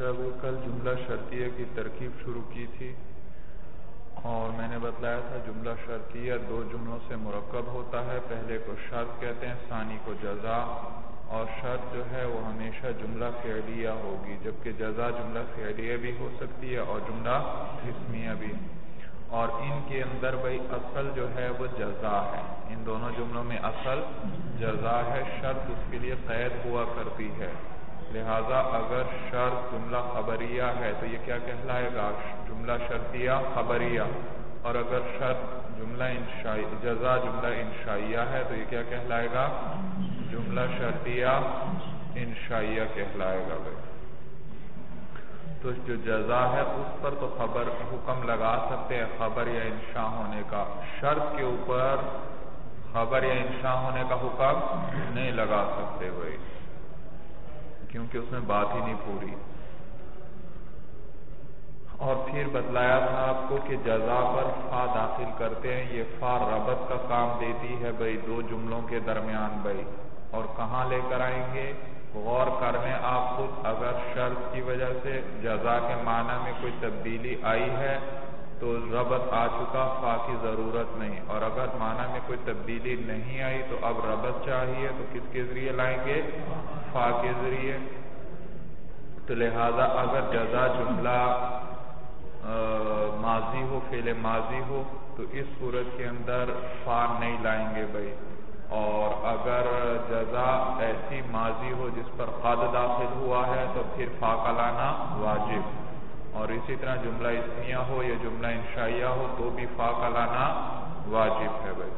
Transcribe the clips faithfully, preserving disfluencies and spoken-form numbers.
جب کل جملہ شرطیہ کی ترکیب شروع کی تھی اور میں نے بتلایا تھا جملہ شرطیہ دو جملوں سے مرکب ہوتا ہے. پہلے کو شرط کہتے ہیں، ثانی کو جزا. اور شرط جو ہے وہ ہمیشہ جملہ فعلیہ ہوگی، جبکہ جزا جملہ فعلیہ بھی ہو سکتی ہے اور جملہ اسمیہ بھی. اور ان کے اندر بھائی اصل جو ہے وہ جزا ہے. ان دونوں جملوں میں اصل جزا ہے، شرط اس کے لیے قید ہوا کرتی ہے. لہذا اگر شرط جملہ خبریہ ہے تو یہ کیا کہلائے گا؟ جملہ شرطیہ خبریہ. اور اگر شرط جملہ انشائی جزا جملہ انشائیہ ہے تو یہ کیا کہلائے گا؟ جملہ شرطیہ انشائیہ کہلائے گا. بھائی تو جو جزا ہے اس پر تو خبر حکم لگا سکتے ہیں خبر یا انشاء ہونے کا. شرط کے اوپر خبر یا انشاء ہونے کا حکم نہیں لگا سکتے بھائی، کیونکہ اس میں بات ہی نہیں پوری. اور پھر بتلایا تھا آپ کو کہ جزا پر فا داخل کرتے ہیں، یہ فا ربط کا کام دیتی ہے بھائی دو جملوں کے درمیان بھائی. اور کہاں لے کر آئیں گے؟ غور کرنے آپ خود. اگر شرط کی وجہ سے جزا کے معنی میں کوئی تبدیلی آئی ہے تو ربط آ چکا، فا کی ضرورت نہیں. اور اگر معنی میں کوئی تبدیلی نہیں آئی تو اب ربط چاہیے، تو کس کے ذریعے لائیں گے؟ فا کے ذریعے. تو لہذا اگر جزا جملہ ماضی ہو، فعل ماضی ہو، تو اس صورت کے اندر فا نہیں لائیں گے بھائی. اور اگر جزا ایسی ماضی ہو جس پر قد داخل ہوا ہے تو پھر فا کا لانا واجب. اور اسی طرح جملہ اسمیہ ہو یا جملہ انشائیہ ہو تو بھی فا کا لانا واجب ہے بھائی.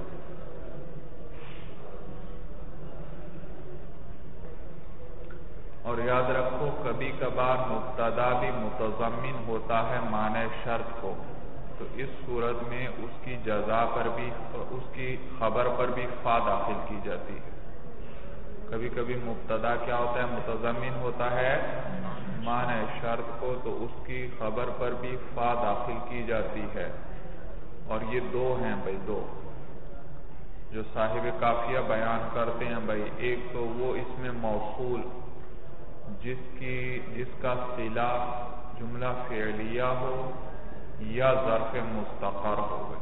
اور یاد رکھو کبھی کبھار مبتدا بھی متضمن ہوتا ہے معنی شرط کو، تو اس صورت میں اس کی جزا پر بھی اس کی خبر پر بھی فا داخل کی جاتی ہے. کبھی کبھی مبتدا کیا ہوتا ہے؟ متضمن ہوتا ہے معنی شرط کو، تو اس کی خبر پر بھی فا داخل کی جاتی ہے. اور یہ دو ہیں بھائی، دو جو صاحب قافیہ بیان کرتے ہیں بھائی. ایک تو وہ اس میں موصول جس کی جس کا صلہ جملہ فعلیہ ہو یا ظرف مستقر ہو گئے،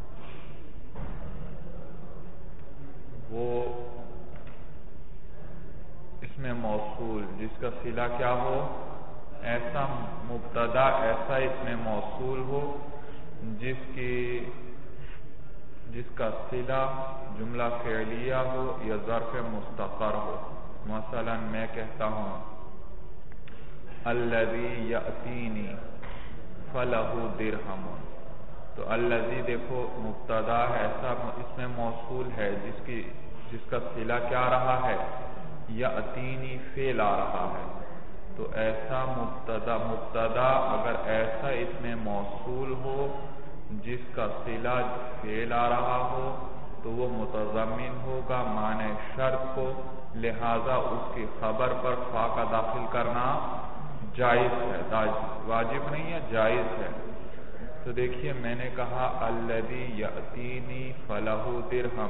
وہ اس میں موصول جس کا صلہ کیا ہو؟ ایسا مبتدا ایسا اس میں موصول ہو جس کی جس کا صلہ جملہ فعلیہ ہو یا ظرف مستقر ہو. مثلا میں کہتا ہوں الذی یأتینی فلہ درہم، تو الذی دیکھو مبتدا ہے، ایسا اس میں موصول ہے جس کی جس کا صلہ کیا رہا ہے؟ یأتینی فعل آ رہا ہے. تو ایسا مبتدا مبتدا اگر ایسا اس میں موصول ہو جس کا صلہ فعل آ رہا ہو تو وہ متضمن ہوگا معنی شرط کو. لہذا اس کی خبر پر فا کا داخل کرنا جائز ہے، واجب نہیں ہے، جائز ہے. تو دیکھیے میں نے کہا الذی یأتینی فلہ درہم،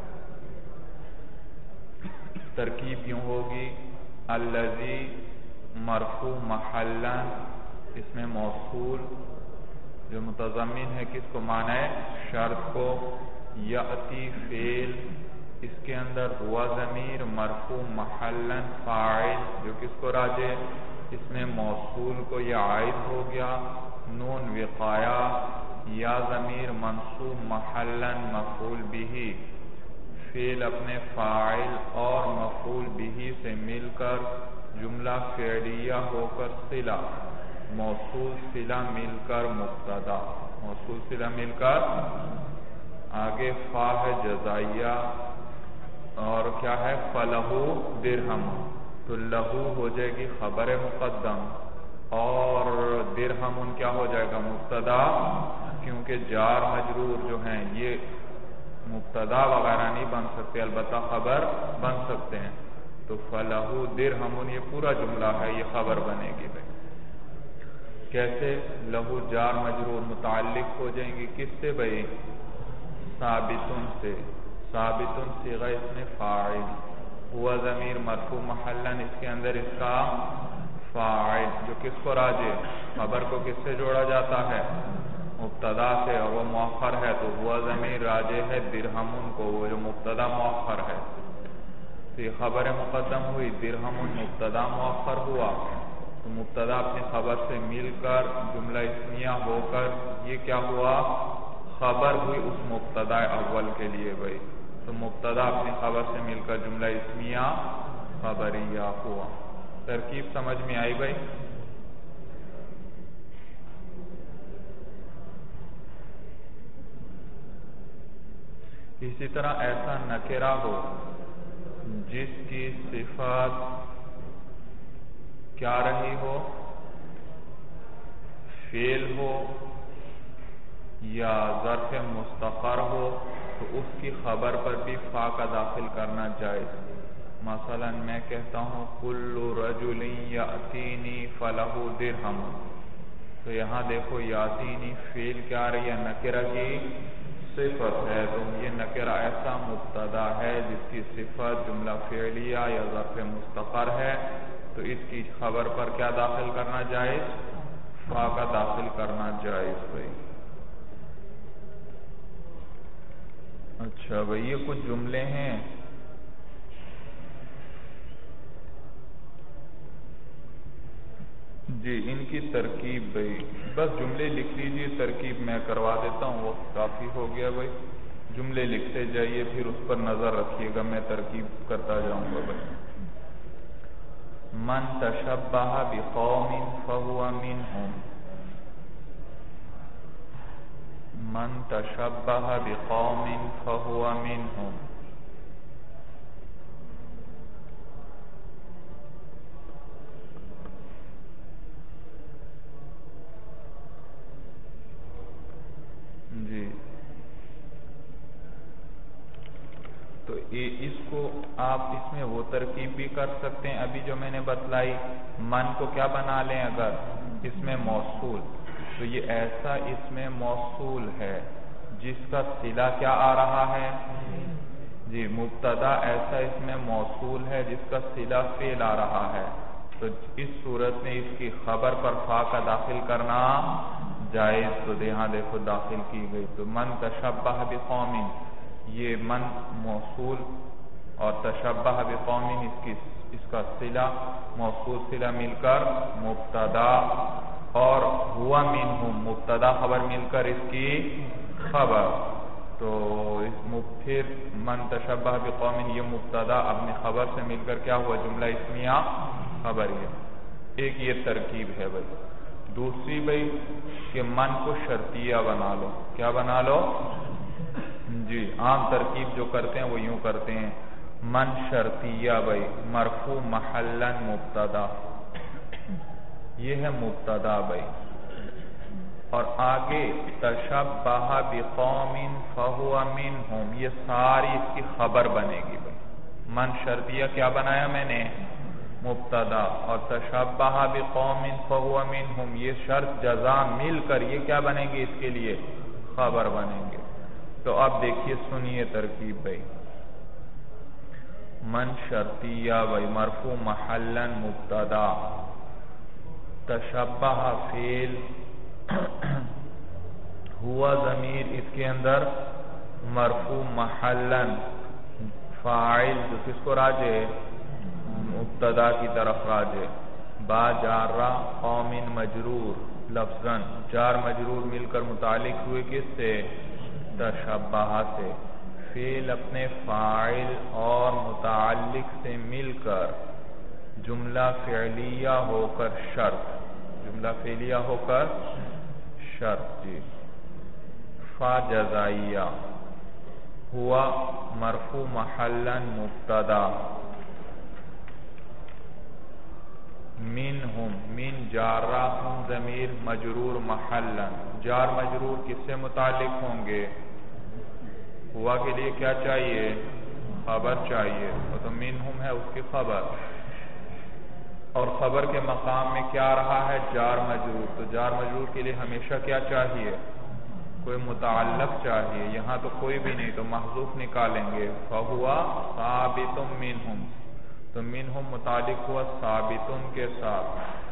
ترکیب یوں ہوگی الذی مرفوع محلا، اس میں موصول جو متضمن ہے کس کو؟ معنی شرط کو. یأتی فعل، اس کے اندر ہوا ضمیر مرفوع محلا فاعل جو کس کو راجع؟ اس میں موصول کو یہ عائد ہو گیا. نون وقایا یا ضمیر منصوب محلا مفعول به، فعل اپنے فاعل اور مفعول به سے مل کر جملہ فعلیہ ہو کر صلہ، موصول صلہ مل کر مبتدا، موصول صلہ مل کر آگے فا ہے جزائیہ اور کیا ہے؟ فلہ درہم. تو لہو ہو جائے گی خبر مقدم اور درہم کیا ہو جائے گا؟ مبتدا، کیونکہ جار مجرور جو ہیں یہ مبتدا وغیرہ نہیں بن سکتے، البتہ خبر بن سکتے ہیں. تو فلہ درہم یہ پورا جملہ ہے، یہ خبر بنے گی بھائی. کیسے؟ لہو جار مجرور متعلق ہو جائیں گی کس سے بھائی؟ ثابتن سے. ثابتن صیغہ اس میں فاعل، ہوا ضمیر مرفوع محلا، اس کے اندر اس کا فاعل جو کس کو راجع، خبر کو کس سے جوڑا جاتا ہے؟ مبتدا سے، اور وہ مؤخر ہے تو ہوا ضمیر راجع ہے درہمن کو، وہ جو مبتدا مؤخر ہے. تو یہ خبر مقدم ہوئی، درہم مبتدا مؤخر ہوا، تو مبتدا اپنے خبر سے مل کر جملہ اسمیہ ہو کر یہ کیا ہوا؟ خبر ہوئی اس مبتدا اول کے لیے بھائی. تو مبتدا اپنے خبر سے مل کر جملہ اسمیہ خبریہ ہوا. ترکیب سمجھ میں آئی بھائی؟ اسی طرح ایسا نکرہ ہو جس کی صفات کیا رہی ہو، فعل ہو یا ظرف مستقر ہو، تو اس کی خبر پر بھی فا کا داخل کرنا جائز. مثلا میں کہتا ہوں کل رجل یاتینی فلہ درہم، تو یہاں دیکھو یاتینی فعل کیا آ رہی ہے؟ نکرہ کی صفت ہے. تو یہ نکرہ ایسا مبتدا ہے جس کی صفت جملہ فعلیہ یا ظرف مستقر ہے، تو اس کی خبر پر کیا داخل کرنا جائز؟ فا کا داخل کرنا جائز بھائی. اچھا بھائی، یہ کچھ جملے ہیں جی، ان کی ترکیب بھائی بس جملے لکھ لیجیے، ترکیب میں کروا دیتا ہوں، وقت کافی ہو گیا بھائی. جملے لکھتے جائیے، پھر اس پر نظر رکھیے گا، میں ترکیب کرتا جاؤں گا بھائی. من تشبہ بقوم فہو منہم، من تشبہ بقوم فہو منہم. جی تو اس کو آپ اس میں وہ ترکیب بھی کر سکتے ہیں ابھی جو میں نے بتلائی. من کو کیا بنا لیں اگر اس میں موصول، تو یہ ایسا اس میں موصول ہے جس کا صلہ کیا آ رہا ہے؟ جی مبتدا ایسا اس میں موصول ہے جس کا صلہ فعل آ رہا ہے، تو اس صورت میں اس کی خبر پر فا کا داخل کرنا جائز. تو یہاں دیکھو داخل کی گئی. تو من تشبہ بقوم، یہ من موصول اور تشبہ بقوم اس کی اس کا صلہ موصول صلہ مل کر مبتدا، اور ہوا منہم مبتدا خبر مل کر اس کی خبر. تو اس پھر من تشبہ بقوم یہ مبتدا اپنی خبر سے مل کر کیا ہوا؟ جملہ اسمیہ خبریہ. ایک یہ ترکیب ہے بھائی. دوسری بھائی کہ من کو شرطیہ بنا لو. کیا بنا لو؟ جی عام ترکیب جو کرتے ہیں وہ یوں کرتے ہیں، من شرطیہ بھائی مرفوع محلا مبتدا، یہ ہے مبتدا بھائی، اور آگے تشبہ بقوم فہو منہم یہ ساری اس کی خبر بنے گی بھائی. من شرطیہ کیا بنایا میں نے؟ مبتدا، اور تشبہ بقوم فہو منہم یہ شرط جزا مل کر یہ کیا بنے گی؟ اس کے لیے خبر بنیں گے. تو اب دیکھیے سنیے ترکیب بھائی. من شرطیہ بھائی مرفوع محلا مبتدا، تشبہ فعل، ہوا ضمیر اس کے اندر مرفوع محلا، فاعل جو کس کو راجع؟ مبتدا کی طرف راجع، با جارہ قوم مجرور لفظاً، جار مجرور مل کر متعلق ہوئے کس سے؟ تشبہ سے. فعل اپنے فاعل اور متعلق سے مل کر جملہ فعلیہ ہو کر شرط، جملہ فعلیہ ہو کر شرط. جی فا جزائیہ، ہوا مرفوع محلا مبتدا، منہم من جارہ ہم ضمیر مجرور محلا، جار مجرور کس سے متعلق ہوں گے؟ ہوا کے لیے کیا چاہیے؟ خبر چاہیے، تو منہم ہے اس کی خبر، اور خبر کے مقام میں کیا رہا ہے؟ جار مجرور. تو جار مجرور کے لیے ہمیشہ کیا چاہیے؟ کوئی متعلق چاہیے. یہاں تو کوئی بھی نہیں، تو محذوف نکالیں گے. فہوا ثابت منہم، تو منہم متعلق ہوا ثابتن کے ساتھ،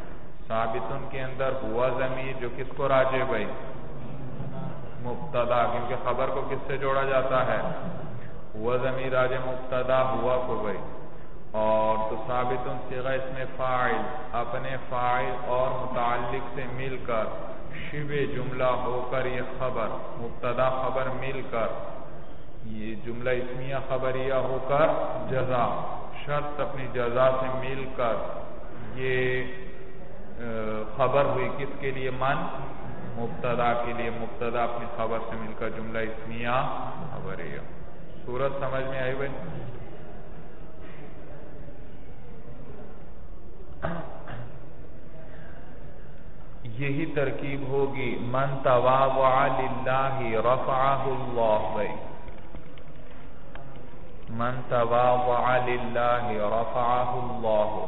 ثابتن کے اندر ہوا ضمیر جو کس کو راجع بھائی؟ مبتدا، کیونکہ خبر کو کس سے جوڑا جاتا ہے؟ ہوا ضمیر راجع مبتدا ہوا کو بھائی. اور تو ثابتن صیغہ اس میں فاعل اپنے فاعل اور متعلق سے مل کر شبہ جملہ ہو کر یہ خبر مبتدا خبر مل کر یہ جملہ اسمیہ خبریہ ہو کر جزا شرط اپنی جزا سے مل کر یہ خبر ہوئی کس کے لیے؟ من مبتدا کے لیے. مبتدا اپنی خبر سے مل کر جملہ اسمیہ خبریہ. صورت سمجھ میں آئی بھائی؟ یہی ترکیب ہوگی من تواضع للہ رفعہ اللہ بھائی. من تواضع للہ رفعہ اللہ.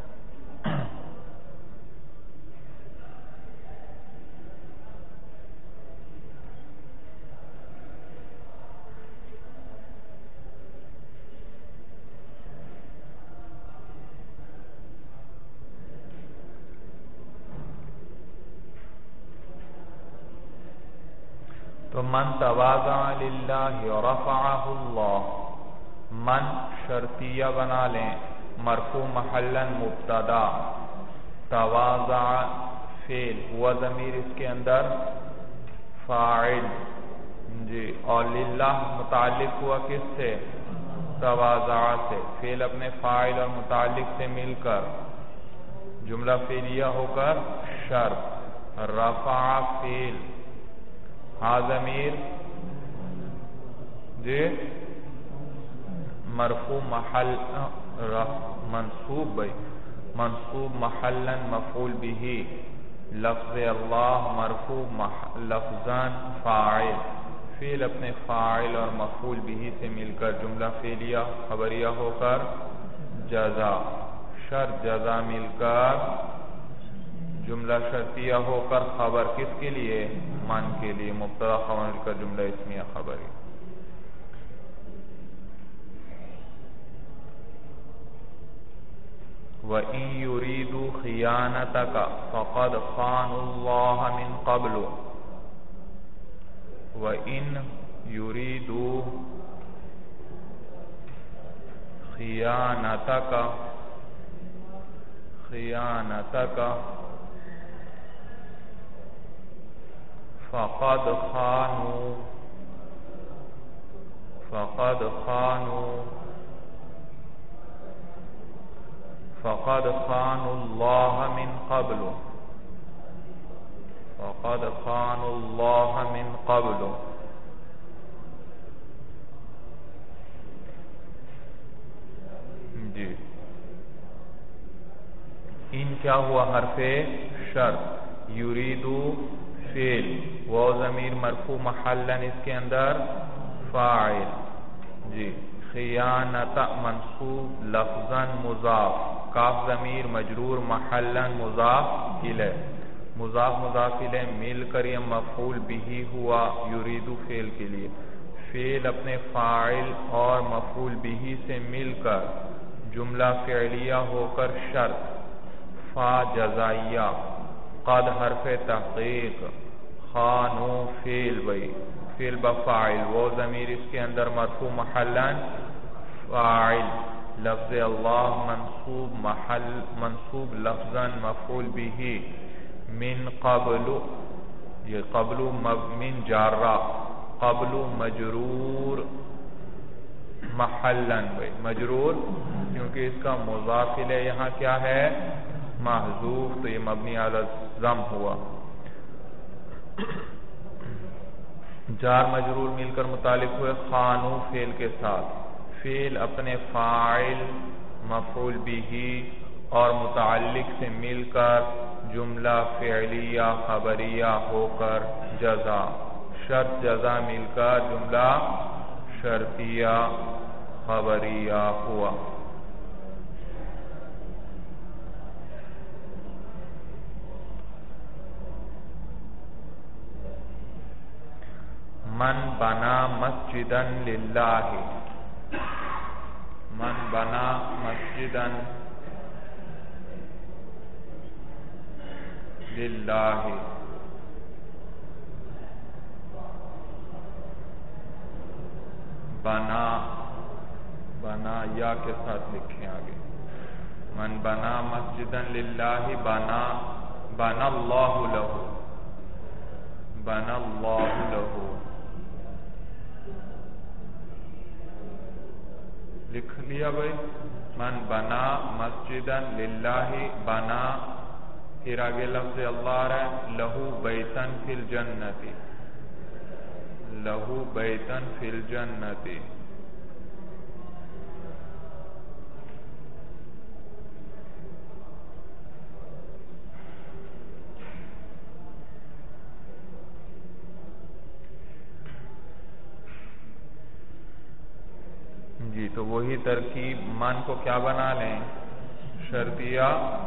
تو من تواضع للہ رفعہ اللہ، من شرطیہ بنا لیں، مرفوع محلا مبتدا، تواضع فعل، ہوا ضمیر اس کے اندر فاعل جی، اور للہ متعلق ہوا کس سے؟ تواضع سے. فعل اپنے فاعل اور متعلق سے مل کر جملہ فعلیہ ہو کر شرط. رفع فعل، ہا ضمیر جی مرفوع محل منصوب بھائی، منصوب محلا مفعول به، لفظ اللہ مرفوع لفظا فاعل، فعل اپنے فاعل اور مفعول به سے مل کر جملہ فعلیہ خبریہ ہو کر جزا، شرط جزا مل کر جملہ شرطیہ ہو کر خبر کس کے لیے؟ من کے لیے. مبتدا خبر مل کر جملہ اسمیہ خبری. وَإِن يُرِيدُوا خِيَانَتَكَ فَقَدْ خَانُوا اللَّهَ مِن قَبْلُ. وَإِن يُرِيدُوا خِيَانَتَكَ خِيَانَتَكَ فقد خانوا فقد خانوا فقد خانوا الله من قبل فقد خانوا الله من قبل. جی ان کیا ہوا؟ حرف شرط. یریدو فعل، وہ ضمیر مرفوع محلا اس کے اندر فاعل جی. خیانت منصوب لفظا مضاف، کاف ضمیر مجرور محلا مضاف الیہ، مضاف مضاف الیہ مل کر یہ مفعول به ہوا یریدو فعل کے لیے. فعل اپنے فاعل اور مفعول به سے مل کر جملہ فعلیہ ہو کر شرط. فا جزائیہ، قد حرف تحقیق، خانو فعل بھئی فعل بفاعل، وہ ضمیر اس کے اندر مرفوع محلا فاعل، لفظ اللہ منصوب محل منصوب لفظا مفعول به. من قبل، یہ قبل من جارہ، قبل مجرور محلا بھئی مجرور کیونکہ اس کا مضاف الیہ یہاں کیا ہے؟ محذوف، تو یہ مبنی علی الضم ہوا. جار مجرور مل کر متعلق ہوئے خانو فعل کے ساتھ. فعل اپنے فاعل مفعول به اور متعلق سے مل کر جملہ فعلیہ خبریہ ہو کر جزا، شرط جزا مل کر جملہ شرطیہ خبریہ ہوا. من بنا مسجدا للہ، من بنا مسجدا للہ، بنا بنا یا کے ساتھ لکھیں آگے، من بنا مسجدا للہ بنا بنا اللہ لہ، بنا اللہ لہ، لکھ لیا بھائی، من بنا مسجدا للہ بنا، پھر آگے لفظ اللہ آ رہا ہے، لہو بیتن فی الجنت، لہو بیتن فی الجنت، جی تو وہی ترکیب من کو کیا بنا لیں، شرطیہ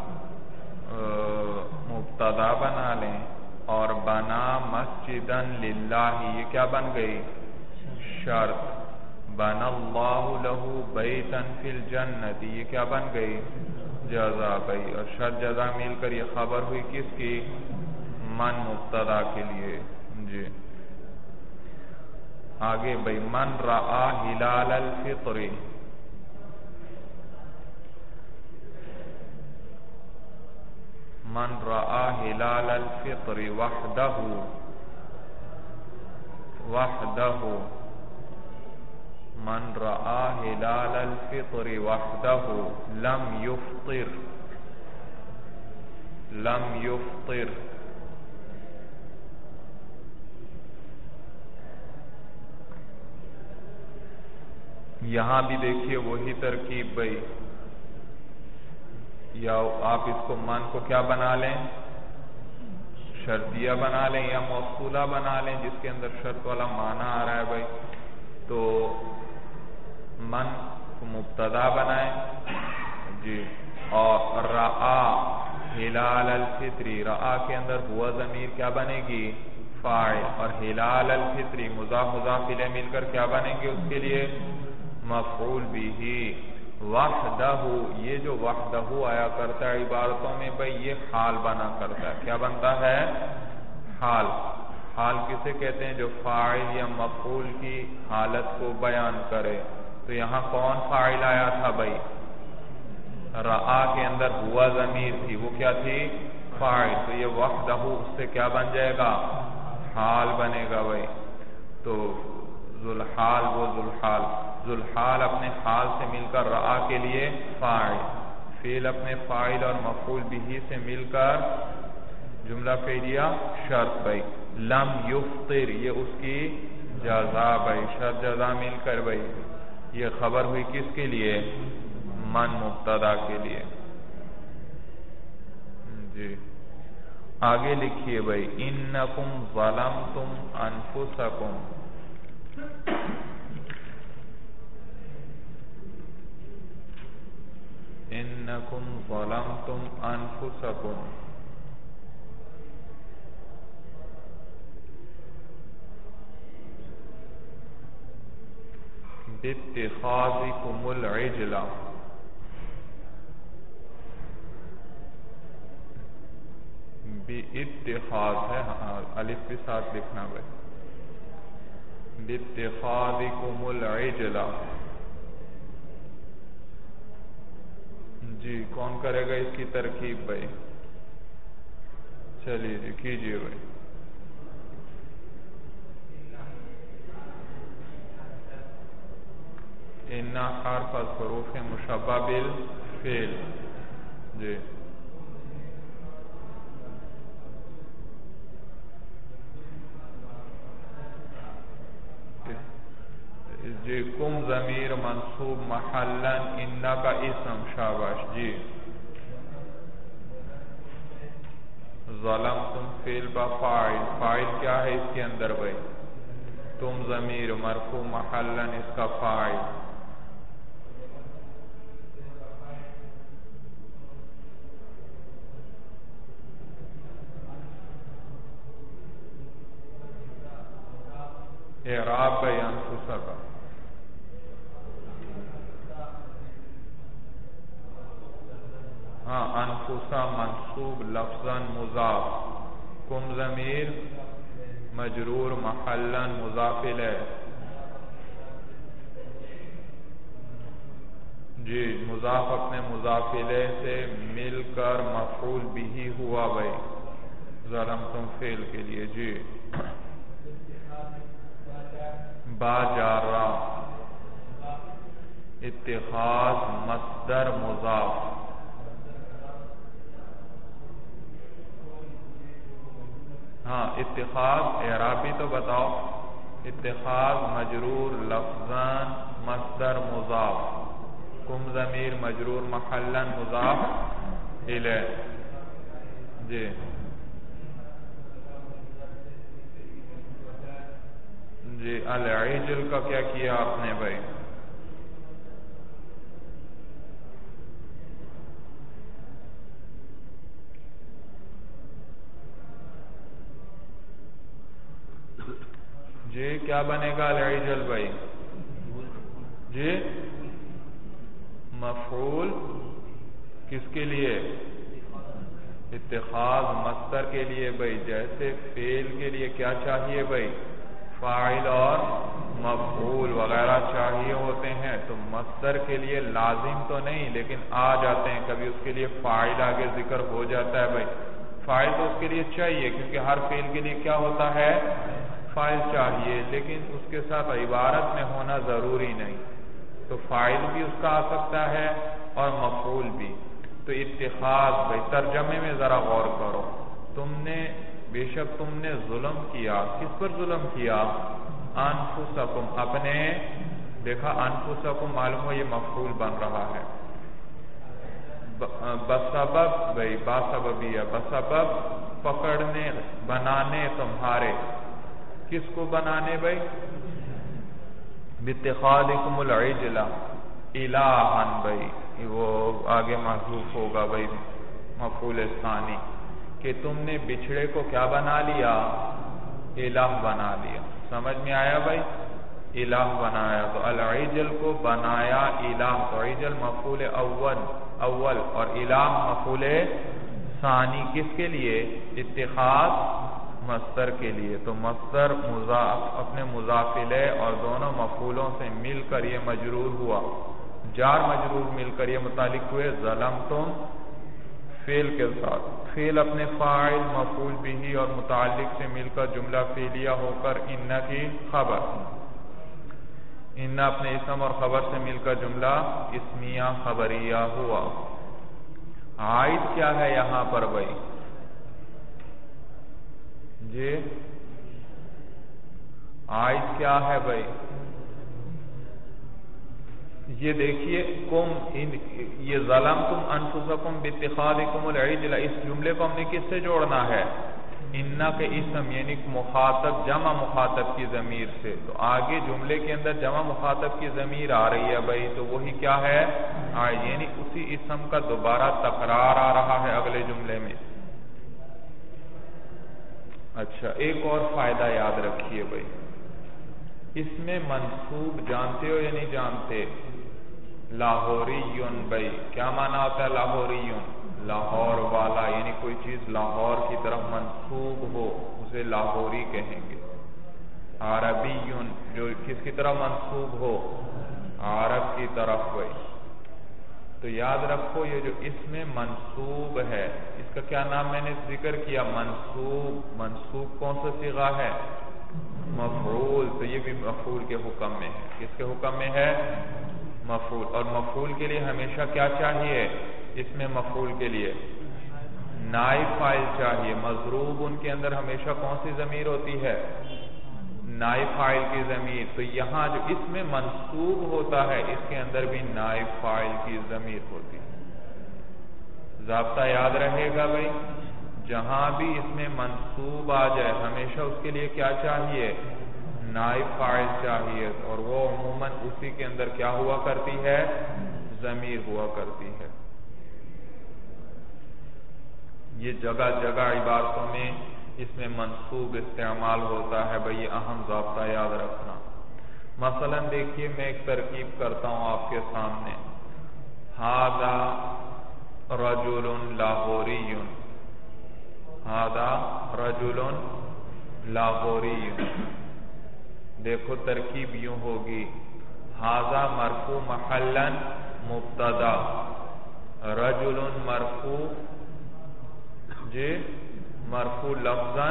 مبتدا بنا لیں، اور بنا مسجدا للہ یہ کیا بن گئی، شرط، بنا اللہ لہ بیتا فی الجنت یہ کیا بن گئی، جزا بھائی، اور شرط جزا مل کر یہ خبر ہوئی کس کی، من مبتدا کے لیے۔ جی آگے بھائی، من رآ ہلال الفطر، من رآ ہلال الفطر وحدہ وحدہ، من رآ ہلال الفطر وحدہ لم یفطر، لم یفطر، یہاں بھی دیکھیے وہی ترکیب بھائی، یا آپ اس کو من کو کیا بنا لیں، شرطیہ بنا لیں یا موصولہ بنا لیں جس کے اندر شرط والا معنی آ رہا ہے بھائی، تو من کو مبتدا بنائیں جی، اور رآ ہلال الفطری، رآ کے اندر ہوا ضمیر کیا بنے گی، فاعل، اور ہلال الفطری مضاف مضاف الیہ مل کر کیا بنیں گے اس کے لیے، مفعول بہ، وحدہ، یہ جو وحدہ آیا کرتا ہے عبارتوں میں بھئی یہ حال بنا کرتا ہے، کیا بنتا ہے، حال، حال کسے کہتے ہیں، جو فاعل یا مفعول کی حالت کو بیان کرے، تو یہاں کون فاعل آیا تھا بھئی، رآ کے اندر ہوا ضمیر تھی، وہ کیا تھی، فاعل، تو یہ وحدہ اس سے کیا بن جائے گا، حال بنے گا بھئی، تو ذوالحال، وہ ذوالحال، ذوالحال اپنے حال سے مل کر رآ کے لیے فاعل، فعل اپنے فاعل اور مفعول بہ سے مل کر جملہ فعلیہ شرط بھائی، لم یفطر یہ اس کی جزا بھائی، شرط جزا مل کر بھائی یہ خبر ہوئی کس کے لیے، من مبتدا کے لیے۔ جی آگے لکھیے بھائی، انکم ظلمتم انفسکم، انکم ظلمتم انفسکم، باتخاذکم العجل، باتخاذ ہے، ہاں الف کے ساتھ لکھنا بھائی، باتخاذکم العجل، جی کون کرے گا اس کی ترکیب بھائی، چلیے جی کیجئے بھائی، ان حرف از حروف مشبہ بالفعل، جی جی کم ضمیر منصوب محلا ان کا اسم، شاباش جی، ظلمتم فعل با فاعل، فاعل کیا ہے اس کے اندر بھائی، تم ضمیر مرفوع محلا اس کا فاعل، اعراب بھائی انفسا کا، ہاں انفسا انفسا منصوب لفظاً مضاف، کم ضمیر مجرور محلاً مضاف الیہ، جی مضاف اپنے مضاف الیہ سے مل کر مفعول بھی ہوا بھائی ظلمتم فعل کے لیے، جی با جارہ اتخاذ مصدر مضاف، ہاں اتخاذ اعرابی تو بتاؤ، اتخاذ مجرور لفظاً مصدر مضاف، کم ضمیر مجرور محلاً مضاف الیہ، جی جی العجل کا کیا کیا آپ نے بھائی؟ جی کیا بنے گا العجل بھائی؟ جی مفعول کس کے لیے؟ اتخاذ مصدر کے لیے بھائی، جیسے فعل کے لیے کیا چاہیے بھائی؟ فاعل اور مفعول وغیرہ چاہیے ہوتے ہیں، تو مصدر کے لیے لازم تو نہیں لیکن آ جاتے ہیں، کبھی اس کے لیے فاعل آگے ذکر ہو جاتا ہے بھائی، فاعل تو اس کے لیے چاہیے کیونکہ ہر فعل کے لیے کیا ہوتا ہے؟ فاعل چاہیے، لیکن اس کے ساتھ عبارت میں ہونا ضروری نہیں، تو فاعل بھی اس کا آ سکتا ہے اور مفعول بھی۔ تو اتخاذ بھائی ترجمے میں ذرا غور کرو، تم نے بے شک تم نے ظلم کیا، کس پر ظلم کیا؟ انفسکم، اپنے، دیکھا انفسکم معلوم ہو یہ مفعول بن رہا ہے، بسبب بھائی با سببیہ، بسبب پکڑنے بنانے تمہارے، کس کو بنانے بھائی؟ باتخاذکم العجل الہن بھائی، وہ آگے محذوف ہوگا بھائی مفعول ثانی، کہ تم نے بچھڑے کو کیا بنا لیا؟ الہ بنا لیا، سمجھ میں آیا بھائی؟ الہ بنایا، تو العجل کو بنایا الہ، تو عجل مفعول اول اول اور الہ مفعول ثانی، کس کے لیے؟ اتخاذ مصدر کے لیے، تو مصدر مضاف اپنے مضاف الیہ اور دونوں مفعولوں سے مل کر یہ مجرور ہوا، جار مجرور مل کر یہ متعلق ہوئے ظلمتم فعل کے ساتھ، فعل اپنے فاعل مفعول بھی اور متعلق سے مل کر جملہ فعلیہ ہو کر ان کی خبر، ان اپنے اسم اور خبر سے مل کر جملہ اسمیہ خبریہ ہوا۔ عائد کیا ہے یہاں پر بھائی؟ جی عائد کیا ہے بھائی؟ یہ دیکھیے کم، یہ ظلمتم انفسکم باتخاذکم العجل، اس جملے کو ہم نے کس سے جوڑنا ہے؟ انا کے اسم یعنی مخاطب جمع مخاطب کی ضمیر سے، تو آگے جملے کے اندر جمع مخاطب کی ضمیر آ رہی ہے بھائی، تو وہی کیا ہے؟ عائد، یعنی اسی اسم کا دوبارہ تکرار آ رہا ہے اگلے جملے میں۔ اچھا ایک اور فائدہ یاد رکھیے بھائی، اس میں منصوب جانتے ہو یا نہیں جانتے؟ لاہوریون بھائی، کیا معنی ہوتا ہے لاہوریون؟ لاہور والا، یعنی کوئی چیز لاہور کی طرف منصوب ہو اسے لاہوری کہیں گے۔ عربیون، جو کس کی طرف منصوب ہو؟ عرب کی طرف بھائی، تو یاد رکھو یہ جو اس میں منصوب ہے اس کا کیا نام میں نے ذکر کیا؟ منصوب، منصوب کون سا صیغہ ہے؟ مفعول، تو یہ بھی مفعول کے حکم میں ہے، کس کے حکم میں ہے؟ مفعول، اور مفعول کے لیے ہمیشہ کیا چاہیے؟ اس میں مفعول کے لیے نائب فاعل چاہیے، مضروب ان کے اندر ہمیشہ کون سی ضمیر ہوتی ہے؟ نائب فاعل کی ضمیر، تو یہاں جو اس میں منصوب ہوتا ہے اس کے اندر بھی نائب فاعل کی ضمیر ہوتی ہے۔ ضابطہ یاد رہے گا بھائی، جہاں بھی اس میں منصوب آ جائے ہمیشہ اس کے لیے کیا چاہیے؟ نائب فاعل چاہیے، اور وہ عموماً اسی کے اندر کیا ہوا کرتی ہے؟ ضمیر ہوا کرتی ہے۔ یہ جگہ جگہ عبارتوں میں اس میں منصوب استعمال ہوتا ہے بھئی، یہ اہم ضابطہ یاد رکھنا۔ مثلا دیکھیے میں ایک ترکیب کرتا ہوں آپ کے سامنے، ھذا رجل لاہوری، ہذا رجل لاہوری۔ دیکھو ترکیب یوں ہوگی، ہذا مرفوع محلا مبتدا، رجل مرفوع جی مرفوع لفظا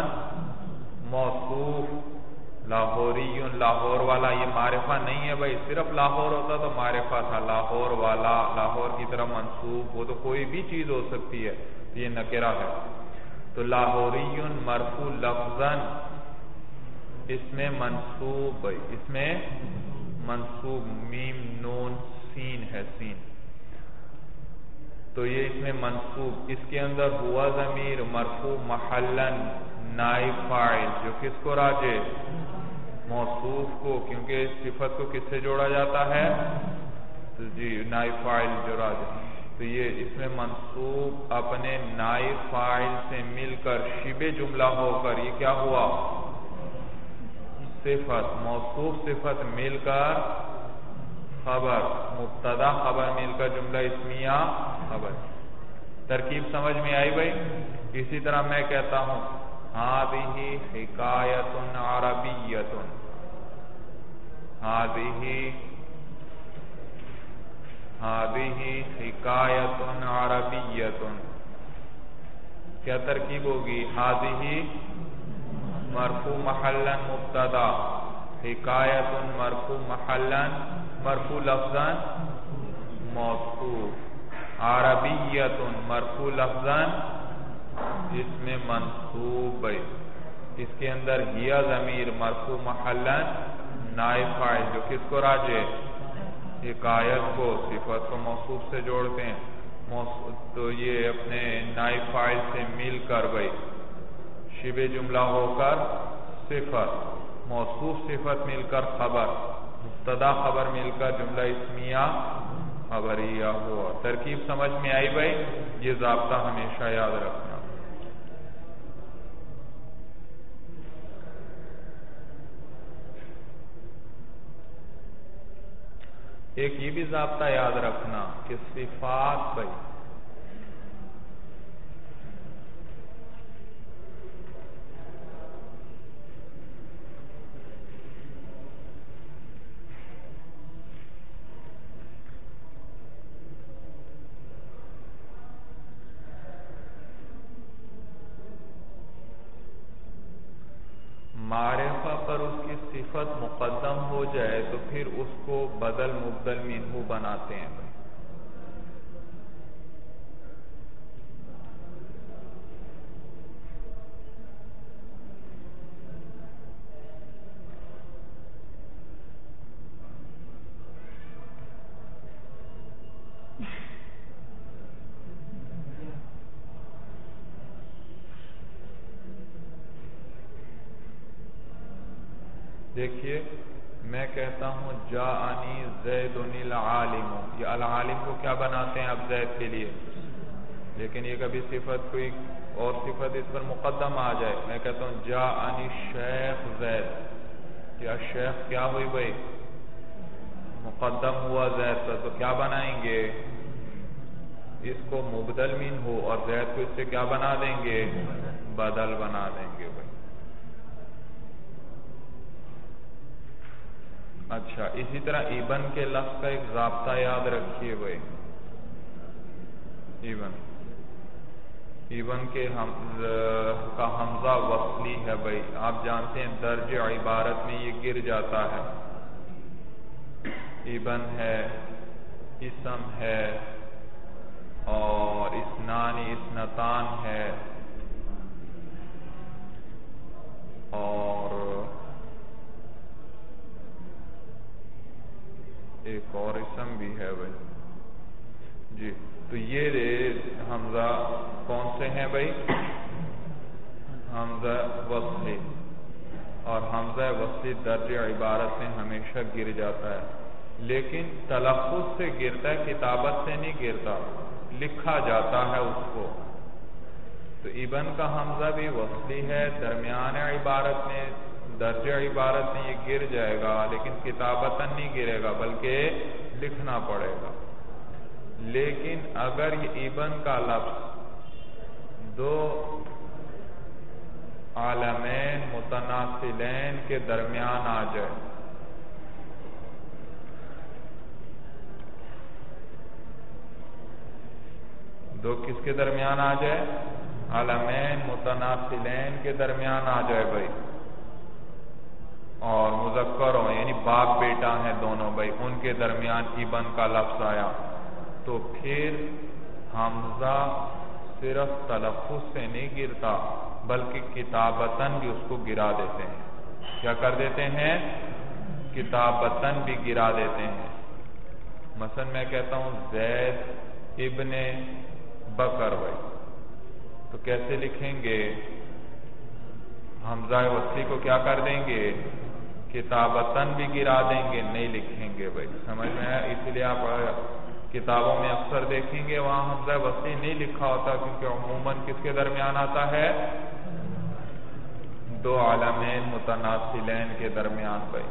موصوف، لاہوری لاہور والا، یہ معرفہ نہیں ہے بھائی، صرف لاہور ہوتا تو معرفہ تھا، لاہور والا لاہور کی طرح منصوب، وہ تو کوئی بھی چیز ہو سکتی ہے، یہ نکرہ ہے۔ تو لاہوری مرفوع لفظا، اس میں منصوب بھائی، اس میں منصوب، میم نون سین ہے، سین، تو یہ اس میں منصوب، اس کے اندر ہوا ضمیر مرفوع محلا نائب فاعل، جو کس کو راجع، موصوف کو، کیونکہ صفت کو کس سے جوڑا جاتا ہے، تو جی نائب فاعل جو راجع، تو یہ اس میں منصوب اپنے نائب فاعل سے مل کر شبہ جملہ ہو کر یہ کیا ہوا، صفت، موصوف صفت مل کر خبر، مبتدا خبر مل کر جملہ اسمیہ خبر۔ ترکیب سمجھ میں آئی بھائی؟ اسی طرح میں کہتا ہوں ہذہ حکایۃ عربیۃ، ہذہ ہذہ حکایۃ عربیۃ، کیا ترکیب ہوگی، ہذہ مرفوع محلا مبتدا، حکایۃ مرفوع محلا مرفوع لفظا موصوف، عربیۃ مرفوع لفظا اس میں منصوب، اس کے اندر ہیا ضمیر مرفوع محلا نائب فاعل، جو کس کو راجع، حکایت کو، صفت کو موصوف سے جوڑتے ہیں، تو یہ اپنے نائب فاعل سے مل کر بھائی شبہ جملہ ہو کر صفت، موصوف صفت مل کر خبر، مبتدا خبر مل کر جملہ اسمیہ خبریہ ہوا۔ ترکیب سمجھ میں آئی بھائی؟ یہ ضابطہ ہمیشہ یاد رکھنا۔ ایک یہ بھی ضابطہ یاد رکھنا کہ صفات بھائی معرفہ پر اس کی صفت مقدم ہو جائے تو پھر اس کو بدل مبدل منہ بناتے ہیں بھائی۔ دیکھیے میں کہتا ہوں جاءنی زید العالم، یہ العالم کو کیا بناتے ہیں اب زید کے لیے، لیکن یہ کبھی صفت کوئی اور صفت اس پر مقدم آ جائے، میں کہتا ہوں جاءنی شیخ زید، کیا شیخ کیا ہوئی بھائی، مقدم ہوا زید پر، تو کیا بنائیں گے، اس کو مبدل من ہو، اور زید کو اس سے کیا بنا دیں گے، بدل بنا دیں گے بھائی۔ اچھا اسی طرح ایبن کے لفظ کا ایک ضابطہ یاد رکھیے بھائی، ایبن ایبن کے کا حمزہ وصلی ہے بھائی، آپ جانتے ہیں درج عبارت میں یہ گر جاتا ہے، ایبن ہے، اسم ہے، اور اسنانی اسنتان ہے، اور ایک اور اسم بھی ہے بھائی جی، تو یہ حمزہ کون سے ہیں بھائی، حمزہ وصلی، اور حمزہ وصلی درج عبارت میں ہمیشہ گر جاتا ہے، لیکن تلفظ سے گرتا ہے، کتابت سے نہیں گرتا، لکھا جاتا ہے اس کو، تو ابن کا حمزہ بھی وصلی ہے، درمیان عبارت میں درج عبارت میں یہ گر جائے گا، لیکن کتابتاً نہیں گرے گا بلکہ لکھنا پڑے گا، لیکن اگر یہ ابن کا لفظ دو عالمین متناسلین کے درمیان آ جائے، دو کس کے درمیان آ جائے؟ عالمین متناسلین کے درمیان آ جائے بھائی، اور مذکر ہو یعنی باپ بیٹا ہیں دونوں بھائی، ان کے درمیان ابن کا لفظ آیا تو پھر حمزہ صرف تلفظ سے نہیں گرتا بلکہ کتابتاً بھی اس کو گرا دیتے ہیں۔ کیا کر دیتے ہیں؟ کتابتاً بھی گرا دیتے ہیں۔ مثلا میں کہتا ہوں زید ابن بکر بھائی، تو کیسے لکھیں گے؟ حمزہ وصلی کو کیا کر دیں گے؟ کتابتاً بھی گرا دیں گے، نہیں لکھیں گے بھائی، سمجھ میں آیا؟ اس لیے آپ کتابوں میں اکثر دیکھیں گے وہاں حمزہ وصلی نہیں لکھا ہوتا، کیونکہ عموماً کس کے درمیان آتا ہے؟ دو عالمین متناسلین کے درمیان بھائی۔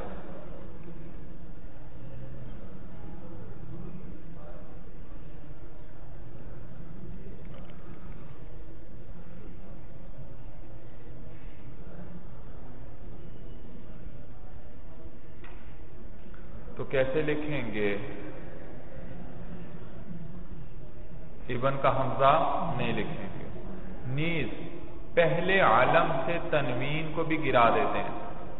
تو کیسے لکھیں گے؟ ابن کا حمزہ نہیں لکھیں گے، نیز پہلے عالم سے تنوین کو بھی گرا دیتے ہیں۔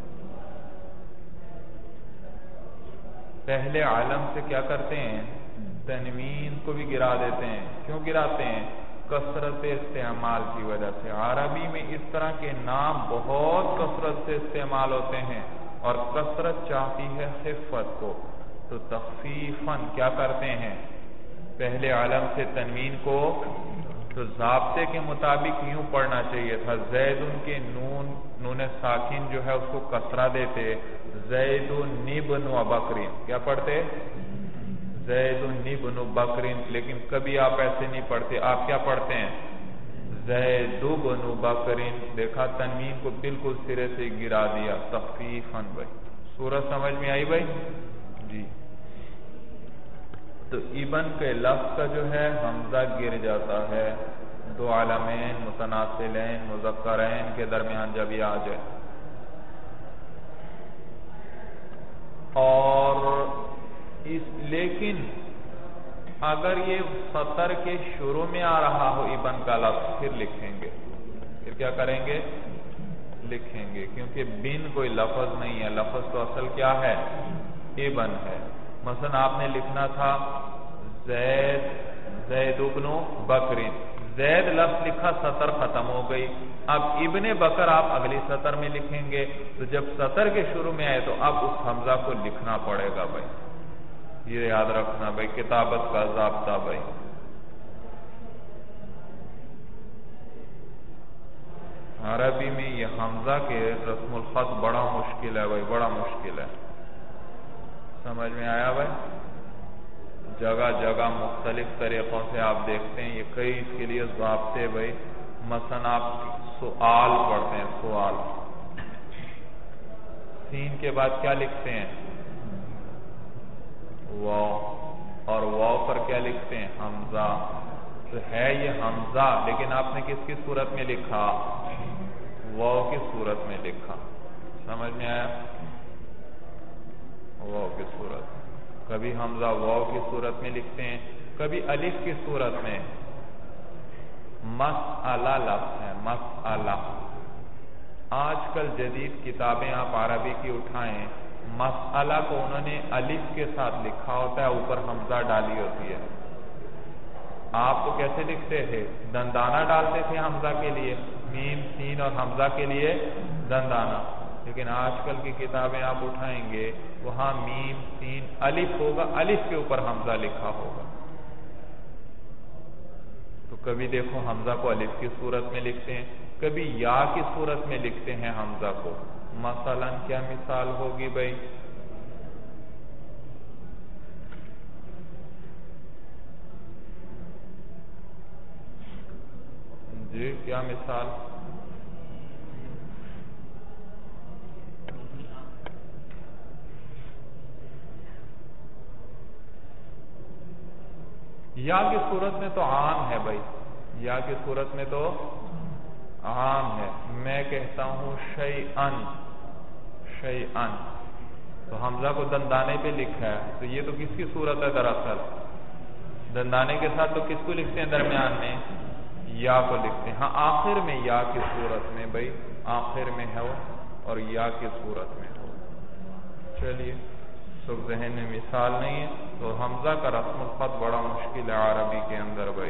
پہلے عالم سے کیا کرتے ہیں؟ تنوین کو بھی گرا دیتے ہیں۔ کیوں گراتے ہیں؟ کثرت استعمال کی وجہ سے۔ عربی میں اس طرح کے نام بہت کثرت سے استعمال ہوتے ہیں، اور کثرت چاہتی ہے خفت کو، تو تخفیفاً کیا کرتے ہیں؟ پہلے عالم سے تنوین کو، تو ضابطے کے مطابق یوں پڑھنا چاہیے تھا، زید ان کے نون نون ساکن جو ہے اس کو کسرہ دیتے، زید نبن و بکرین، کیا پڑھتے؟ زید نبن بکرین، لیکن کبھی آپ ایسے نہیں پڑھتے، آپ کیا پڑھتے ہیں؟ زید بن بکرین۔ دیکھا تنوین کو بالکل سرے سے گرا دیا، تخفیفاً بھائی۔ سورت سمجھ میں آئی بھائی؟ جی، تو ابن کے لفظ کا جو ہے حمزہ گر جاتا ہے دو عالمین متناسلین مذکرین کے درمیان جب یہ آ جائے، اور اس لیکن اگر یہ سطر کے شروع میں آ رہا ہو ابن کا لفظ، پھر لکھیں گے، پھر کیا کریں گے؟ لکھیں گے، کیونکہ بن کوئی لفظ نہیں ہے، لفظ تو اصل کیا ہے؟ ابن ہے۔ مثلا آپ نے لکھنا تھا زید زید ابن بکرین، زید لفظ لکھا، سطر ختم ہو گئی، اب ابن بکر آپ اگلی سطر میں لکھیں گے، تو جب سطر کے شروع میں آئے تو اب اس حمزہ کو لکھنا پڑے گا بھائی، یہ یاد رکھنا بھائی، کتابت کا ضابطہ بھائی۔ عربی میں یہ حمزہ کے رسم الخط بڑا مشکل ہے بھائی، بڑا مشکل ہے، سمجھ میں آیا بھائی؟ جگہ جگہ مختلف طریقوں سے آپ دیکھتے ہیں، یہ کئی اس کے لیے ضابطے بھائی۔ مثلا آپ سوال پڑھتے ہیں، سوال، سین کے بعد کیا لکھتے ہیں؟ واو، اور واو پر کیا لکھتے ہیں؟ حمزہ۔ تو ہے یہ حمزہ، لیکن آپ نے کس کی صورت میں لکھا؟ واو کی صورت میں لکھا، سمجھ میں آیا؟ واو کی صورت، کبھی حمزہ واو کی صورت میں لکھتے ہیں، کبھی الف کی صورت میں۔ مسئلہ لفظ ہے، مسئلہ۔ آج کل جدید کتابیں آپ عربی کی اٹھائیں، مسئلہ کو انہوں نے الف کے ساتھ لکھا ہوتا ہے، اوپر حمزہ ڈالی ہوتی ہے۔ آپ تو کیسے لکھتے تھے؟ دندانہ ڈالتے تھے حمزہ کے لیے، میم سین اور حمزہ کے لیے دندانہ، لیکن آج کل کی کتابیں آپ اٹھائیں گے، وہاں میم سین الف ہوگا، الف کے اوپر حمزہ لکھا ہوگا۔ تو کبھی دیکھو حمزہ کو الف کی صورت میں لکھتے ہیں، کبھی یا کی صورت میں لکھتے ہیں حمزہ کو۔ مثلا کیا مثال ہوگی بھائی؟ جی کیا مثال؟ یا کی صورت میں تو عام ہے بھائی، یا کی صورت میں تو عام ہے. میں کہتا ہوں شیئن، شیئن، تو حمزہ کو دندانے پہ لکھا ہے، تو یہ تو کس کی صورت ہے دراصل؟ دندانے کے ساتھ تو کس کو لکھتے ہیں درمیان میں؟ یا کو لکھتے ہیں. ہاں آخر میں یا کی صورت میں بھائی، آخر میں ہے وہ اور یا کی صورت میں ہو. چلیے تو ذہن میں مثال نہیں ہے. تو حمزہ کا رسم الخط بڑا مشکل ہے عربی کے اندر بھائی.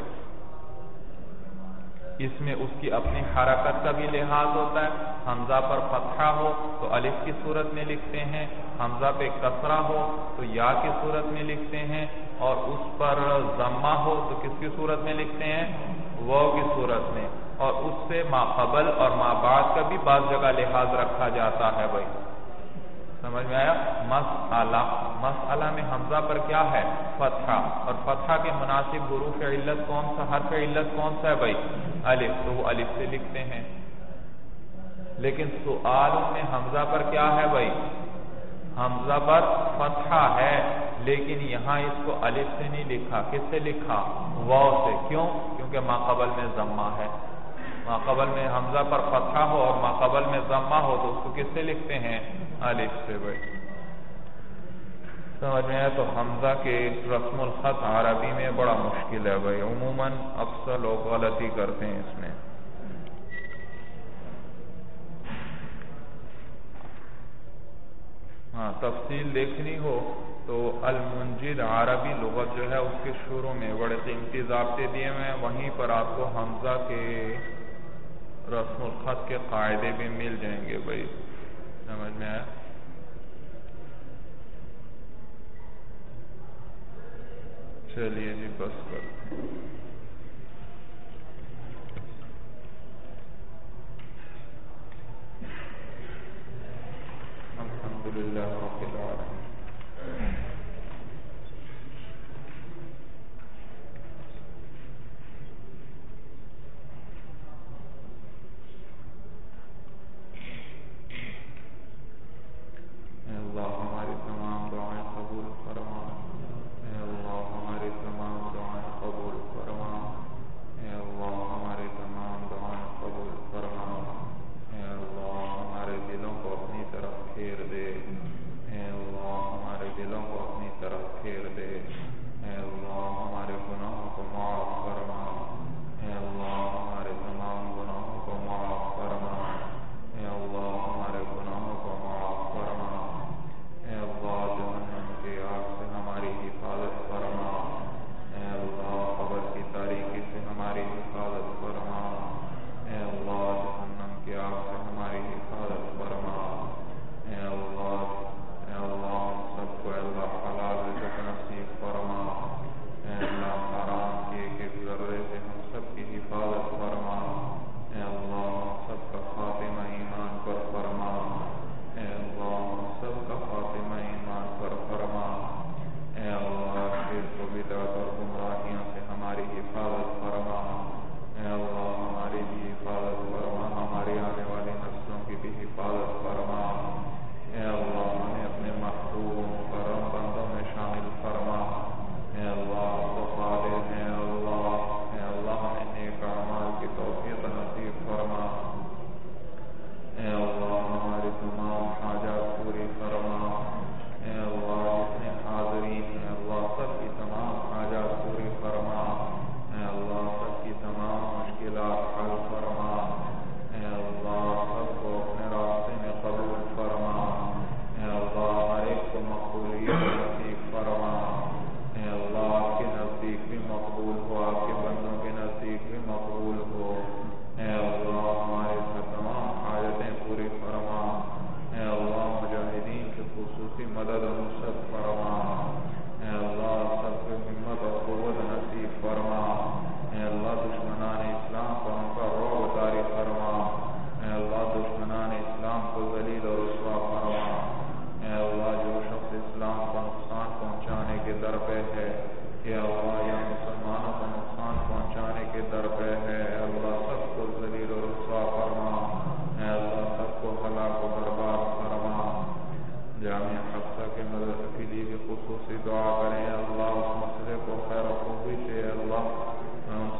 اس میں اس کی اپنی حرکت کا بھی لحاظ ہوتا ہے. حمزہ پر فتحہ ہو تو الف کی صورت میں لکھتے ہیں، حمزہ پہ کسرہ ہو تو یا کی صورت میں لکھتے ہیں، اور اس پر ضمہ ہو تو کس کی صورت میں لکھتے ہیں؟ واو کی صورت میں. اور اس سے ما قبل اور ما بعد کا بھی بعض جگہ لحاظ رکھا جاتا ہے بھائی. سمجھ میں آیا؟ مسئلہ، مسئلہ میں حمزہ پر کیا ہے؟ فتحہ، اور فتحہ کے مناسب حروف علت کون سا، حرف علت کون سا ہے بھائی؟ الف، تو وہ الف سے لکھتے ہیں. لیکن سؤال میں حمزہ پر کیا ہے بھائی؟ حمزہ پر فتحہ ہے، لیکن یہاں اس کو الف سے نہیں لکھا، کس سے لکھا؟ واو سے. کیوں؟ کیونکہ ما قبل میں ضمہ ہے. ما قبل میں حمزہ پر فتحہ ہو اور ما قبل میں ضمہ ہو تو اس کو کس سے لکھتے ہیں؟ الف سے بھائی. سمجھ میں آیا؟ تو حمزہ کے رسم الخط عربی میں بڑا مشکل ہے بھائی. عموماً اکثر لوگ غلطی کرتے ہیں اس میں. ہاں تفصیل دیکھنی ہو تو المنجد عربی لغت جو ہے اس کے شروع میں بڑے قیمتی ضابطے دیے ہوئے ہیں، وہیں پر آپ کو حمزہ کے رسم الخط کے قاعدے بھی مل جائیں گے بھائی. سمجھ میں آیا؟ چلیے جی بس کرتے ہیں. الحمدللہ رب العالمین. اے اللہ ہماری تمام دعائیں قبول فرما. اے اللہ ہماری تمام دعائیں قبول فرما. اے اللہ ہماری تمام دعائیں قبول فرما. اے اللہ ہمارے دلوں کو اپنی طرف پھیر دے. اے اللہ ہمارے دلوں کو اپنی طرف پھیر دے. اے اللہ ہمارے گناہوں کو معاف فرما. اے اللہ ہمارے تمام گناہوں کو معاف فرما. اے اللہ ہمارے گناہوں کو معاف فرما. اے اللہ جہنم کی آگ سے ہماری حفاظت فرما. اے اللہ قبر کی تاریکی سے ہماری حفاظت فرما. اے اللہ جہنم کی آگ سے ہماری حفاظت فرما. اے اللہ اے اللہ ہم سب کو اللہ حلال رزق نصیب فرما. اے اللہ حرام کی ایک ایک ذرے سے ہم سب کی حفاظت فرما. اے اللہ ہم سب کا خاتمہ ایمان پر فرما. اے اللہ ہم سب کا خاتمہ ایمان پر فرما. اے اللہ شرک و بدعت اور گمراہیوں سے ہماری حفاظت فرما. اے اللہ ہماری بھی حفاظت فرما، ہماری آنے والی نسلوں کی بھی حفاظت فرما. اے اللہ ہمیں اپنے محبوب مکرم بندوں میں شامل فرما. اے اللہ تو خالق ہے اللہ. اے اللہ ہمیں نیک اعمال کی توفیق نصیب فرما. اے اللہ ہماری تمام حاجات پوری فرما. اے اللہ جتنے حاضرین ہیں اللہ سب کی تمام حاجات پوری فرما. اے اللہ سب کی تمام مشکلات حل فرما. اے اللہ سب کو اپنے راستے میں قبول فرما. اے اللہ ہر ایک کو مقبولیت نصیب فرما. اے اللہ آپ کے نزدیک بھی مقبول ہو، آپ کے بندوں کے نزدیک بھی مقبول ہو. اے اللہ ہمارے تمام حاجتیں پوری فرما. اے اللہ مجاہدین کی خصوصی مدد و نصرت فرما. اے اللہ سب کو ہمت اور قوت نصیب فرما. اے اللہ دشمنان اسلام کو ان کا رعب طاری فرما. اے اللہ دشمنان اسلام کو ذلیل اور رسوا فرما. اے اللہ جو شخص اسلام کو نقصان پہنچانے کے در پہ ہے، اے اللہ یا مسلمان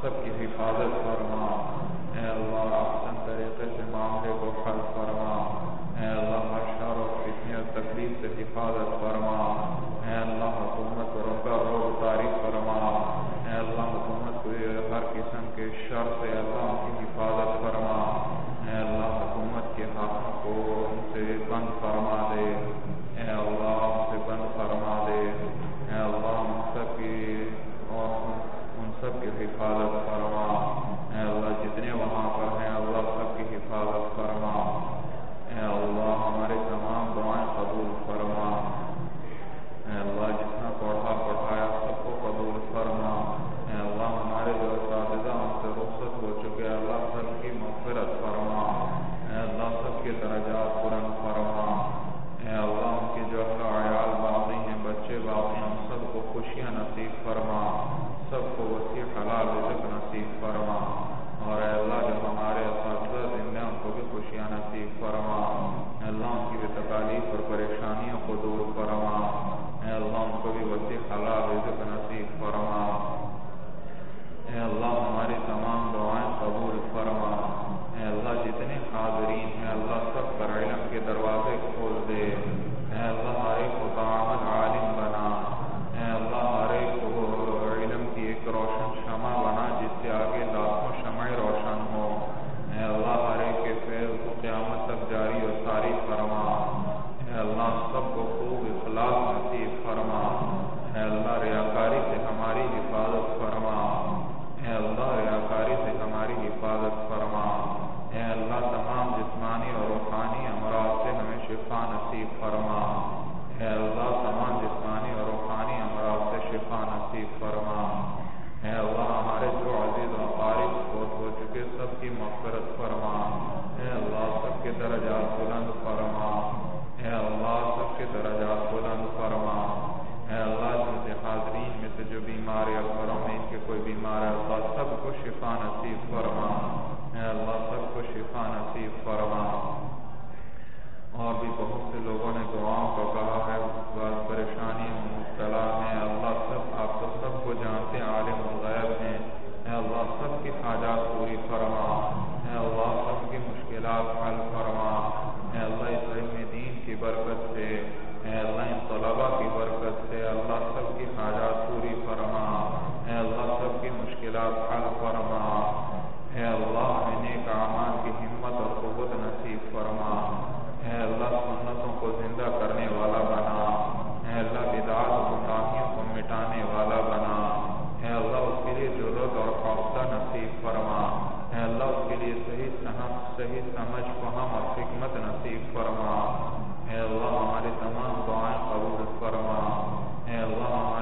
سب کی حفاظت فرما، اے اللہ احسن طریقے سے معاملے کو حل فرما، اے اللہ ہر شر اور فتنے اور تکلیف سے حفاظت فرما، اے اللہ حکومت پر ان کا روب طاری فرما، اے اللہ حکومت کو ہر قسم کے شر سے اللہ ان کی حفاظت فرما، اے اللہ حکومت کے ہاتھوں کو ان سے بند فرما دے، اے اللہ ان سے بند فرما دے، اے اللہ ان سب کی اور ان سب کی حفاظت فرما، اے اللہ جتنے وہاں پر ہیں اللہ سب کی حفاظت فرما، اے اللہ ہمارے تمام دعائیں قبول فرما، اے اللہ جتنا پڑھا پڑھایا سب کو قبول فرما، اے اللہ ہمارے جو اساتذہ ان سے رخصت ہو چکے اللہ سب کی مغفرت فرما، اے اللہ سب کے درجات بلند فرما، اے اللہ ان کے جو اہل و عیال باقی ہیں بچے باقی ہیں ان سب کو خوشیاں نصیب فرما، سب کو وسیع حلال رزق نصیب فرما، اور اے اللہ جو ہمارے اساتذہ زندہ ان کو بھی خوشیاں نصیب فرما، اے اللہ ان کی بھی تکالیف اور پریشانیوں کو دور فرما، اے اللہ ان کو بھی وسیع حلال رزق نصیب فرما، اے اللہ ہماری تمام دعائیں قبول فرما، اے اللہ جتنے حاضرین ہیں اللہ سب پر علم کے دروازے کھول دے، اے اللہ ہر ایک کو تعامل عالم بنا، اے اللہ ہر ایک کو علم کی ایک روشن شمع بنا جس سے آگے لاکھوں شمعیں روشن ہو، اے اللہ ہر ایک کے فیض کو قیامت تک جاری و ساری فرما، اے اللہ سب کو خوب اخلاص نصیب فرما، اے اللہ ریاکاری سے ہماری حفاظت فرما، اے اللہ ریاکاری سے ہماری حفاظت فرما، اے اللہ تمام جسمانی اور روحانی امراض سے ہمیں شفا نصیب فرما، اے اللہ تمام جسمانی اور روحانی امراض سے شفا نصیب فرما، اے اللہ ہمارے جو عزیز و اقارب فوت ہو چکے سب کی مغفرت فرما، اے اللہ سب کے درجات بلند فرما، اے اللہ سب کے درجات بلند فرما، اے اللہ جن سے حاضرین میں سے جو بیمار یا گھروں میں ان کے کوئی بیمار ہے اللہ سب کو شفا نصیب فرما، اے اللہ سب کو شفا نصیب فرما، اور بھی بہت سے لوگوں نے دعاؤں کو کہا ہے بعض پریشانی میں مبتلا ہیں اللہ سب آپ تو سب کو جانتے عالم الغیب ہیں، اے اللہ سب کی حاجات پوری فرما، اے اللہ سب کی مشکلات حل فرما، اے اللہ اس علم دین کی برکت سے، اے اللہ ان طلباء کی برکت سے اللہ سب کی حاجات پوری فرما، اے اللہ سب کی مشکلات حل فرما، اے اللہ ہمیں نیک اعمال کی ہمت اور قوت نصیب فرما، اے اللہ سنتوں کو زندہ کرنے والا بنا، اے اللہ بدعات و گمراہیوں کو مٹانے والا بنا، اے اللہ اس کے لیے ضرورت اور حوصلہ نصیب فرما، اے اللہ اس کے لیے صحیح سمجھ صحیح سمجھ فہم اور حکمت نصیب فرما، اے اللہ ہماری تمام دعائیں قبول فرما، اے اللہ